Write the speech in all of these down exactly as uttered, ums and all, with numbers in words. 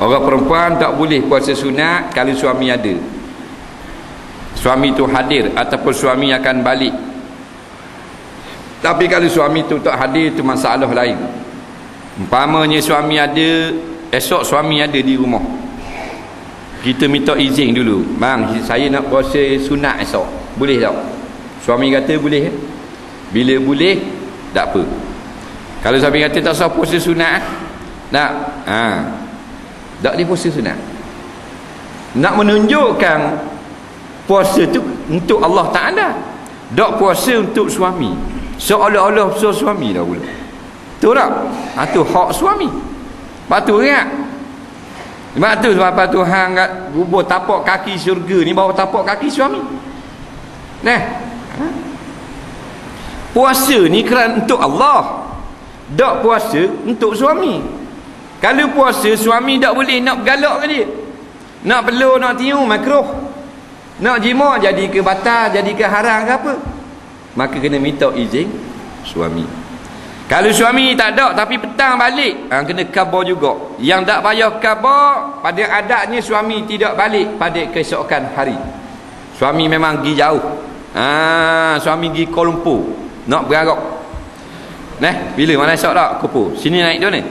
Orang perempuan tak boleh puasa sunat kalau suami ada. Suami tu hadir ataupun suami akan balik. Tapi kalau suami tu tak hadir, tu masalah lain. Umpamanya suami ada, esok suami ada di rumah, kita minta izin dulu, bang, saya nak puasa sunat esok, boleh tak? Suami kata boleh. Bila boleh, tak apa. Kalau suami kata tak usah puasa sunat, nak, ha, tak boleh puasa sunat. Nak menunjukkan puasa tu untuk Allah Ta'ala, tak puasa untuk suami, seolah-olah so suami dah pula. Betul tak? Ha, tu hak suami. Lepas tu ingat, sebab tu sebab Tuhan kat kubur tapak kaki syurga ni bawa tapak kaki suami. Nah, ha? Puasa ni kerana untuk Allah, tak puasa untuk suami. Kalau puasa, suami tak boleh nak bergalak ke dia, nak peluk, nak tiup, makruh. Nak jima, jadi ke batal, jadi ke haram ke apa, maka kena minta izin suami. Kalau suami tak ada tapi petang balik, ha, kena khabar juga. Yang tak payah khabar, pada adatnya suami tidak balik pada keesokan hari. Suami memang pergi jauh, ha, suami pergi Kuala Lumpur nak berarak. Nah, bila mana esok tak Kuala Lumpur? Sini naik dia ni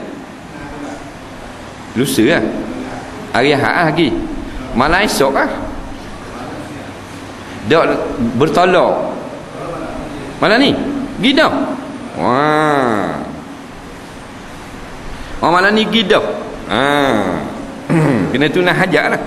lusa lah, hari Ahad lagi, malam esok lah dak bertolak malam ni pergi dah. Wah, oh, malam ni pergi dah, ha. Kena tunai hajat lah.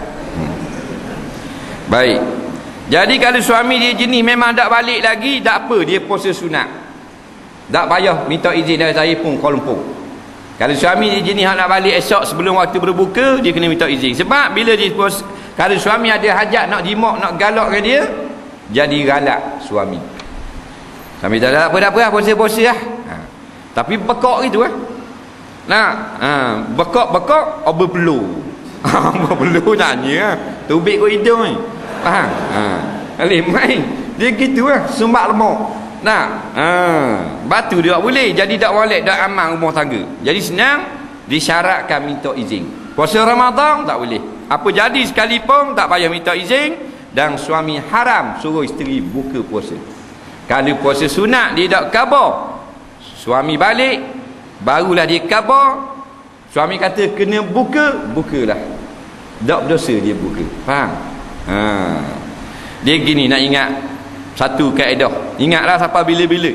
Baik, jadi kalau suami dia jenis memang tak balik lagi, tak apa, dia puasa sunat, tak payah minta izin dari saya pun Kuala Lumpur. Kalau suami dia jenis nak balik esok sebelum waktu berbuka, dia kena minta izin. Sebab bila dia puasa, kalau suami ada hajat nak jimak, nak galak ke dia, jadi galak suami. Suami tak ada apa-apa lah, puasa-puasa lah, ha. Tapi bekak gitu lah, nah, ha. Bekak-bekak oh, berpeluh. Berpeluh nyanyi lah, tubik kot hidung ni, faham? Ha. Alih main dia gitu lah, sumbat lemak. Nah, ha. Batu dia tak boleh, jadi tak walek, tak aman rumah tangga. Jadi senang, disyaratkan minta izin. Puasa Ramadan tak boleh, apa jadi sekalipun tak payah minta izin. Dan suami haram suruh isteri buka puasa. Kalau puasa sunat dia tak khabar, suami balik barulah dia khabar. Suami kata kena buka, bukalah, tak berdosa dia buka, faham? Ha. Dia gini, nak ingat satu kaedah, ingatlah sampai bila-bila,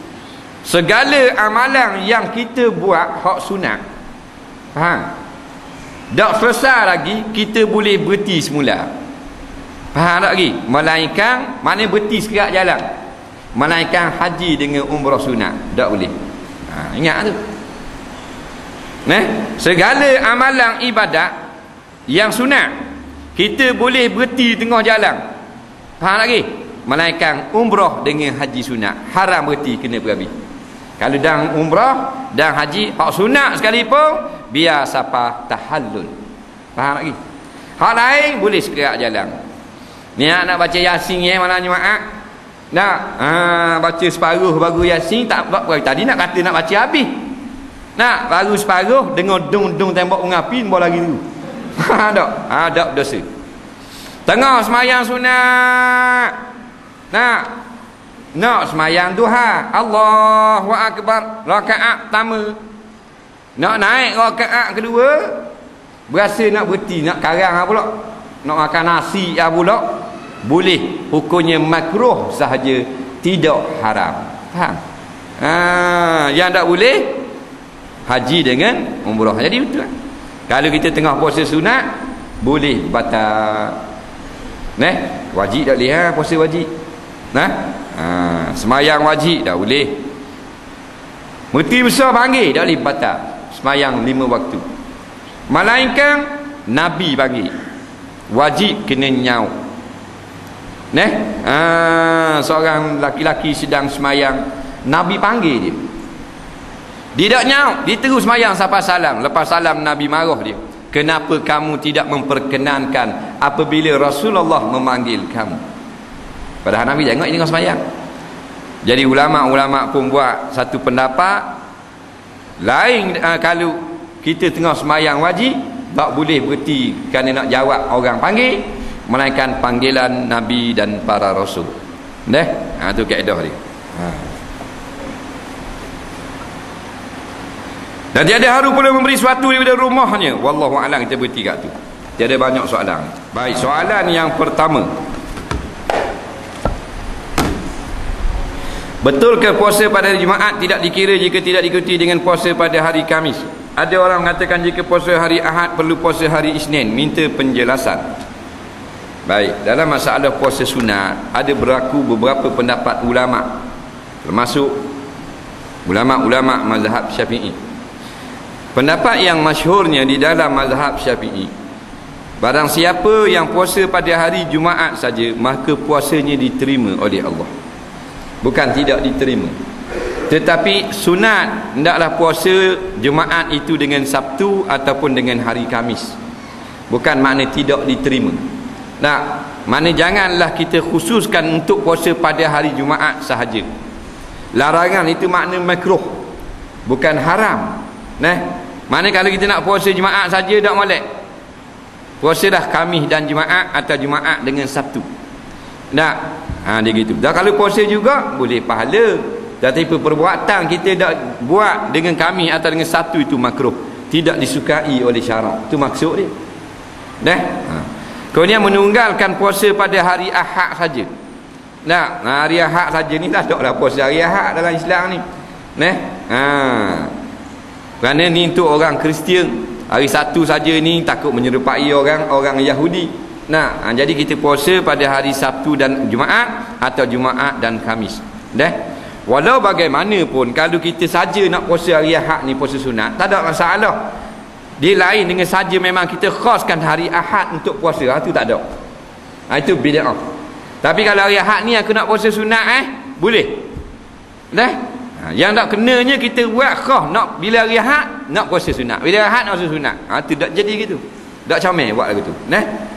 segala amalan yang kita buat hak sunat, faham? Tak selesai lagi kita boleh berhenti semula, faham tak lagi? Melainkan mana berhenti sekerat jalan, melainkan haji dengan umrah sunat, tak boleh. Ha, ingat tu. Nah, segala amalan ibadat yang sunat kita boleh berhenti tengah jalan, faham lagi? Melainkan umrah dengan haji sunat, haram berhenti, kena berhabis. Kalau dah umrah dan haji hak sunat sekalipun, biar siapa tahallul, faham lagi? Hak lain boleh sekerat jalan. Ni nak baca Yasin ya malam Jumaat, nak ha, baca separuh baru Yasin, tak apa tadi nak kata nak baca habis, nak baru separuh dengan dung-dung tembok mengapi bawa lagi dulu. Ha tak, ha tak dosa. Tengah semayang sunat, nak nak semayang duha, Allahu akbar, rakaat pertama, nak naik rakaat kedua, berasa nak berhenti, nak karang pula, nak makan nasi ya pula, boleh, hukumnya makruh sahaja, tidak haram, faham? Ha, yang tak boleh haji dengan umrah. Jadi betul lah. Kalau kita tengah puasa sunat boleh batal. Nah, wajib tak boleh, ha, puasa wajib. Nah, ha, semayang wajib tak boleh. Mesti besar panggil tak boleh batal. Semayang lima waktu. Melainkan Nabi panggil, wajib kena nyau. Nah, ha, seorang laki-laki sedang semayang, Nabi panggil dia, dia tak nyau, dia terus semayang sampai salam. Lepas salam Nabi marah dia, kenapa kamu tidak memperkenankan apabila Rasulullah memanggil kamu? Padahal Nabi tengok ini tengah semayang. Jadi ulama-ulama pun buat satu pendapat lain, uh, kalau kita tengah semayang wajib tak boleh berhenti kerana nak jawab orang panggil, melainkan panggilan Nabi dan para Rasul. Dah, ha, tu kaedah dia. Ha. Dan tiada haru pula memberi sesuatu daripada rumahnya. Wallahu a'lam, kita berhenti kat tu. Tiada banyak soalan. Baik, soalan yang pertama. Betulkah puasa pada hari Jumaat tidak dikira jika tidak diikuti dengan puasa pada hari Khamis? Ada orang mengatakan jika puasa hari Ahad perlu puasa hari Isnin. Minta penjelasan. Baik, dalam masalah puasa sunat ada berlaku beberapa pendapat ulama, termasuk ulama-ulama mazhab Syafi'i. Pendapat yang masyhurnya di dalam mazhab Syafi'i, barang siapa yang puasa pada hari Jumaat saja, maka puasanya diterima oleh Allah. Bukan tidak diterima, tetapi sunat hendaklah puasa Jumaat itu dengan Sabtu ataupun dengan hari Khamis. Bukan makna tidak diterima. Nah, makna janganlah kita khususkan untuk puasa pada hari Jumaat sahaja. Larangan itu makna makruh, bukan haram. Nah, mana kalau kita nak puasa Jumaat saja tak molek. Puasa dah Khamis dan Jumaat atau Jumaat dengan Sabtu. Nah, ha, dia gitu. Dan kalau puasa juga boleh pahala, tetapi perbuatan kita dak buat dengan Khamis atau dengan Sabtu itu makruh, tidak disukai oleh syarak. Itu maksud dia. Dah. Ha. Kemudian menunggalkan puasa pada hari Ahad saja. Nah, hari Ahad saja ni tak adaklah puasa hari Ahad dalam Islam ni. Nah. Ha. Kerana ni untuk orang Kristian. Hari Sabtu saja ni takut menyerupai orang orang Yahudi. Nah, ha, jadi kita puasa pada hari Sabtu dan Jumaat atau Jumaat dan Khamis. Dah. Walau bagaimanapun kalau kita saja nak puasa hari Ahad ni puasa sunat, tak ada masalah. Dia lain dengan saja memang kita khaskan hari Ahad untuk puasa, ha, tu tak ada. Ha, itu bid'ah. Tapi kalau hari Ahad ni aku nak puasa sunat eh, boleh. Dah. Ha, yang tak kenanya kita buat khas nak bila hari Ahad nak puasa sunat. Bila Ahad nak puasa sunat. Ha, tu tak jadi gitu. Tak comel buat lagu tu. Nah.